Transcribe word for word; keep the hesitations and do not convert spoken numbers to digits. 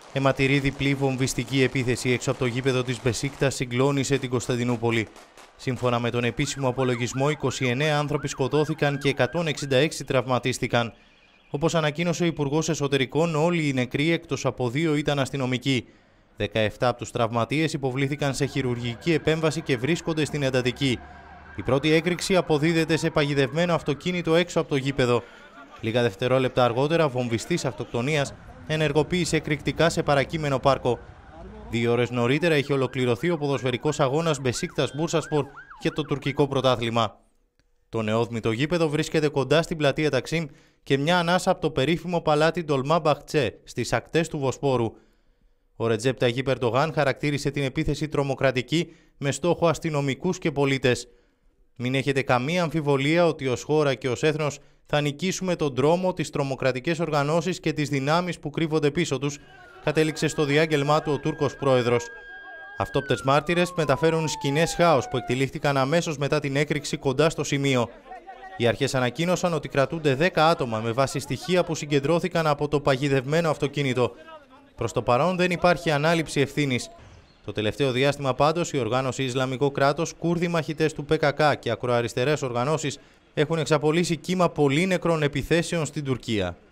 Αιματηρή διπλή βομβιστική επίθεση έξω από το γήπεδο της Μπεσίκτας συγκλώνησε την Κωνσταντινούπολη. Σύμφωνα με τον επίσημο απολογισμό, είκοσι εννέα άνθρωποι σκοτώθηκαν και εκατόν εξήντα έξι τραυματίστηκαν. Όπως ανακοίνωσε ο Υπουργός Εσωτερικών, όλοι οι νεκροί εκτός από δύο ήταν αστυνομικοί. δεκαεπτά από τους τραυματίες υποβλήθηκαν σε χειρουργική επέμβαση και βρίσκονται στην εντατική. Η πρώτη έκρηξη αποδίδεται σε παγιδευμένο αυτοκίνητο έξω από το γήπεδο. Λίγα δευτερόλεπτα αργότερα, βομβιστής αυτοκτονίας ενεργοποίησε εκρηκτικά σε παρακείμενο πάρκο. Δύο ώρες νωρίτερα είχε ολοκληρωθεί ο ποδοσφαιρικός αγώνας Μπεσίκτας Μπούρσασπορ και το τουρκικό πρωτάθλημα. Το νεόδμητο γήπεδο βρίσκεται κοντά στην πλατεία Ταξίμ και μια ανάσα από το περίφημο παλάτι Ντολμάμπαχτσε στις ακτές του Βοσπόρου. Ο Ρετζέπ Ταγίπ Ερντογάν χαρακτήρισε την επίθεση τρομοκρατική με στόχο αστυνομικούς και πολίτες. Μην έχετε καμία αμφιβολία ότι ως χώρα και ως έθνος θα νικήσουμε τον τρόμο, τις τρομοκρατικές οργανώσεις και τις δυνάμεις που κρύβονται πίσω τους, κατέληξε στο διάγγελμά του ο Τούρκος πρόεδρος. Αυτόπτες μάρτυρες μεταφέρουν σκηνές χάος που εκτελήχθηκαν αμέσως μετά την έκρηξη κοντά στο σημείο. Οι αρχές ανακοίνωσαν ότι κρατούνται δέκα άτομα με βάση στοιχεία που συγκεντρώθηκαν από το παγιδευμένο αυτοκίνητο. Προς το παρόν δεν υπάρχει ανάληψη ευθύνης. Το τελευταίο διάστημα πάντως η οργάνωση Ισλαμικό κράτος, Κούρδοι μαχητές του Πε Κα Κά και ακροαριστερές οργανώσεις έχουν εξαπολύσει κύμα πολύ νεκρών επιθέσεων στην Τουρκία.